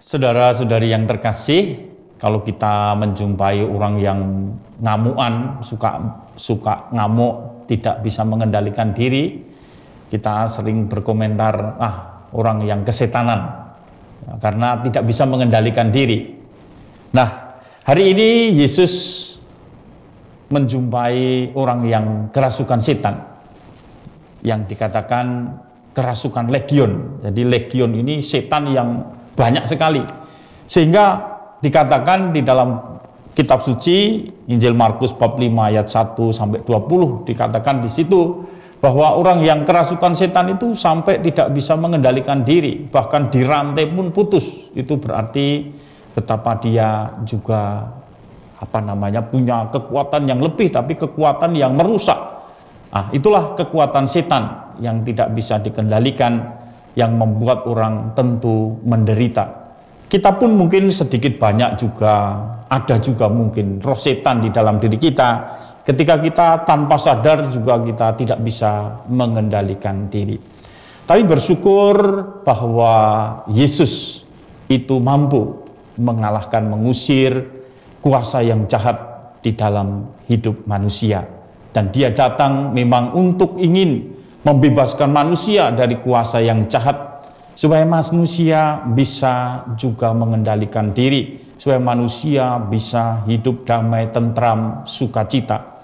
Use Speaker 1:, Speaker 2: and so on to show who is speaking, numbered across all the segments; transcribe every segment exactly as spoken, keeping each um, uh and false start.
Speaker 1: Saudara-saudari yang terkasih, kalau kita menjumpai orang yang ngamuan, suka suka ngamuk, tidak bisa mengendalikan diri, kita sering berkomentar, ah orang yang kesetanan, karena tidak bisa mengendalikan diri. Nah, hari ini Yesus menjumpai orang yang kerasukan setan, yang dikatakan kerasukan legion. Jadi legion ini setan yang banyak sekali, sehingga dikatakan di dalam kitab suci Injil Markus bab lima ayat satu sampai dua puluh, dikatakan di situ bahwa orang yang kerasukan setan itu sampai tidak bisa mengendalikan diri, bahkan dirantai pun putus. Itu berarti betapa dia juga apa namanya punya kekuatan yang lebih, tapi kekuatan yang merusak. Ah, itulah kekuatan setan yang tidak bisa dikendalikan, yang membuat orang tentu menderita. Kita pun mungkin sedikit banyak juga ada juga mungkin roh setan di dalam diri kita. Ketika kita tanpa sadar juga kita tidak bisa mengendalikan diri. Tapi bersyukur bahwa Yesus itu mampu mengalahkan, mengusir kuasa yang jahat di dalam hidup manusia. Dan dia datang memang untuk ingin membebaskan manusia dari kuasa yang jahat, supaya manusia bisa juga mengendalikan diri, supaya manusia bisa hidup damai, tentram, sukacita.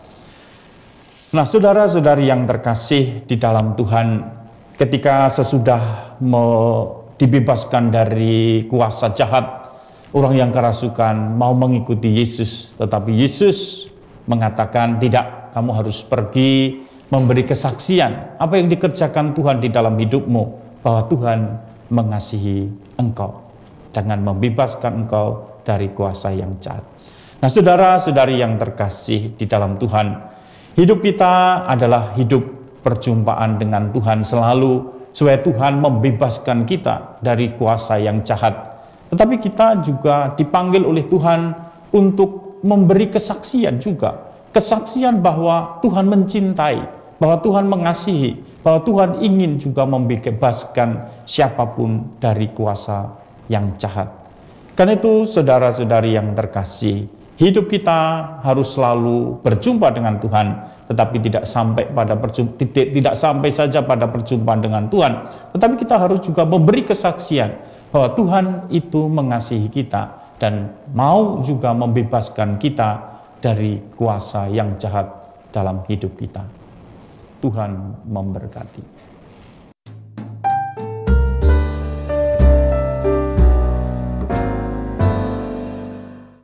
Speaker 1: Nah, saudara-saudari yang terkasih di dalam Tuhan, ketika sesudah dibebaskan dari kuasa jahat, orang yang kerasukan mau mengikuti Yesus, tetapi Yesus mengatakan, tidak, kamu harus pergi memberi kesaksian apa yang dikerjakan Tuhan di dalam hidupmu, bahwa Tuhan mengasihi engkau dengan membebaskan engkau dari kuasa yang jahat. Nah, saudara-saudari yang terkasih di dalam Tuhan, hidup kita adalah hidup perjumpaan dengan Tuhan selalu, supaya Tuhan membebaskan kita dari kuasa yang jahat. Tetapi kita juga dipanggil oleh Tuhan untuk memberi kesaksian juga, kesaksian bahwa Tuhan mencintai, bahwa Tuhan mengasihi, bahwa Tuhan ingin juga membebaskan siapapun dari kuasa yang jahat. Karena itu, saudara-saudari yang terkasih, hidup kita harus selalu berjumpa dengan Tuhan, tetapi tidak sampai pada perjumpaan, tidak, tidak sampai saja pada perjumpaan dengan Tuhan, tetapi kita harus juga memberi kesaksian bahwa Tuhan itu mengasihi kita dan mau juga membebaskan kita dari kuasa yang jahat dalam hidup kita. Tuhan memberkati.